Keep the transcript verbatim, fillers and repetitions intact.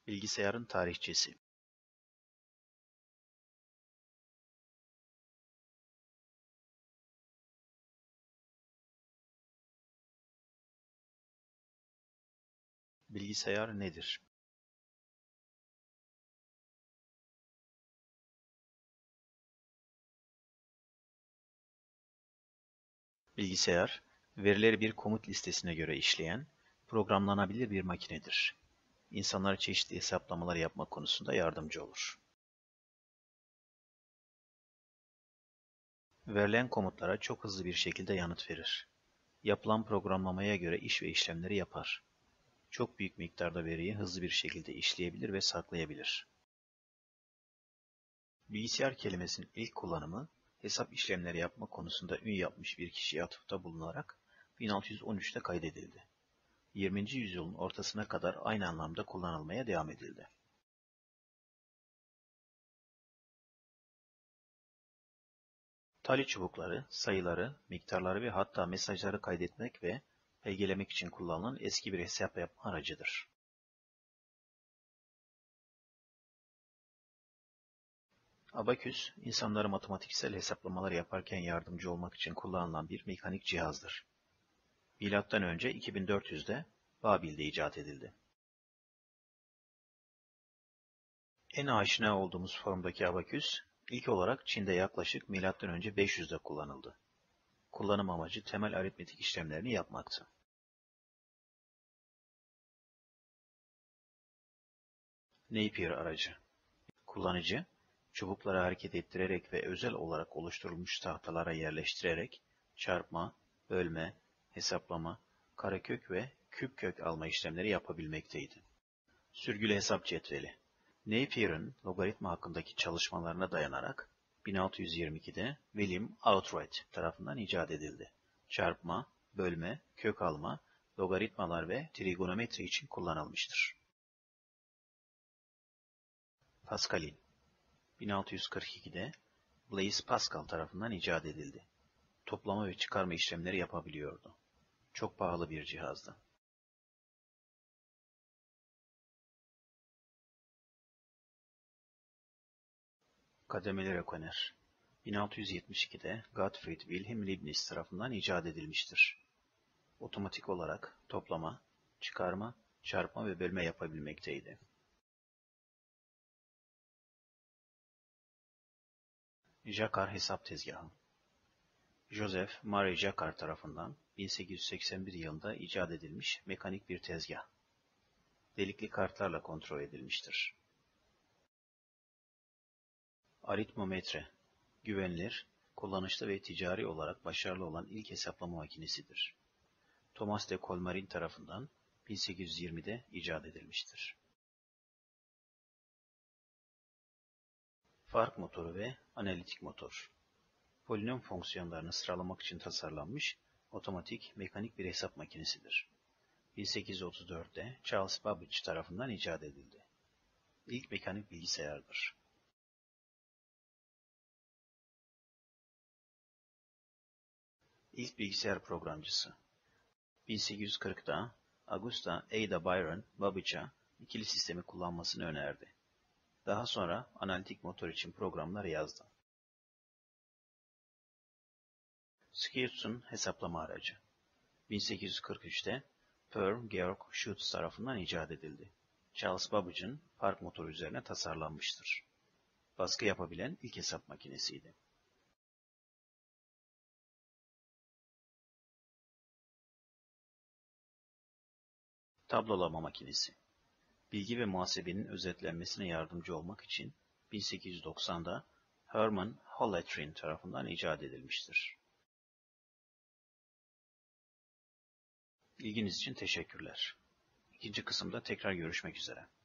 Bilgisayarın tarihçesi. Bilgisayar nedir? Bilgisayar, verileri bir komut listesine göre işleyen, programlanabilir bir makinedir. İnsanlara çeşitli hesaplamalar yapmak konusunda yardımcı olur. Verilen komutlara çok hızlı bir şekilde yanıt verir. Yapılan programlamaya göre iş ve işlemleri yapar. Çok büyük miktarda veriyi hızlı bir şekilde işleyebilir ve saklayabilir. Bilgisayar kelimesinin ilk kullanımı, hesap işlemleri yapma konusunda ün yapmış bir kişiye atıfta bulunarak bin altı yüz on üçte kaydedildi. yirminci yüzyılın ortasına kadar aynı anlamda kullanılmaya devam edildi. Tali çubukları, sayıları, miktarları ve hatta mesajları kaydetmek ve belgelemek için kullanılan eski bir hesap yapma aracıdır. Abaküs, insanlara matematiksel hesaplamalar yaparken yardımcı olmak için kullanılan bir mekanik cihazdır. Milattan önce iki bin dört yüzde Babil'de icat edildi. En aşina olduğumuz formdaki abaküs, ilk olarak Çin'de yaklaşık milattan önce beş yüzde kullanıldı. Kullanım amacı temel aritmetik işlemlerini yapmaktı. Napier aracı. Kullanıcı, çubukları hareket ettirerek ve özel olarak oluşturulmuş tahtalara yerleştirerek çarpma, bölme, hesaplama, karekök ve küp kök alma işlemleri yapabilmekteydi. Sürgülü hesap cetveli. Napier'ın logaritma hakkındaki çalışmalarına dayanarak bin altı yüz yirmi ikide William Outright tarafından icat edildi. Çarpma, bölme, kök alma, logaritmalar ve trigonometri için kullanılmıştır. Pascal'in bin altı yüz kırk ikide Blaise Pascal tarafından icat edildi. Toplama ve çıkarma işlemleri yapabiliyordu. Çok pahalı bir cihazdı. Kademeli rekoner. bin altı yüz yetmiş ikide Gottfried Wilhelm Leibniz tarafından icat edilmiştir. Otomatik olarak toplama, çıkarma, çarpma ve bölme yapabilmekteydi. Jacquard hesap tezgahı. Joseph Marie Jacquard tarafından bin sekiz yüz seksen bir yılında icat edilmiş mekanik bir tezgah. Delikli kartlarla kontrol edilmiştir. Aritmometre, güvenilir, kullanışlı ve ticari olarak başarılı olan ilk hesaplama makinesidir. Thomas de Colmarin tarafından bin sekiz yüz yirmide icat edilmiştir. Fark motoru ve analitik motor. Polinom fonksiyonlarını sıralamak için tasarlanmış, otomatik, mekanik bir hesap makinesidir. bin sekiz yüz otuz dörtte Charles Babbage tarafından icat edildi. İlk mekanik bilgisayardır. İlk bilgisayar programcısı. bin sekiz yüz kırkta Augusta Ada Byron Babbage'a ikili sistemi kullanmasını önerdi. Daha sonra analitik motor için programlar yazdı. Skeetz'un hesaplama aracı. bin sekiz yüz kırk üçte Pearl Georg Schütz tarafından icat edildi. Charles Babbage'ın fark motoru üzerine tasarlanmıştır. Baskı yapabilen ilk hesap makinesiydi. Tablolama makinesi. Bilgi ve muhasebenin özetlenmesine yardımcı olmak için bin sekiz yüz doksanda Herman Hollerith tarafından icat edilmiştir. İlginiz için teşekkürler. İkinci kısımda tekrar görüşmek üzere.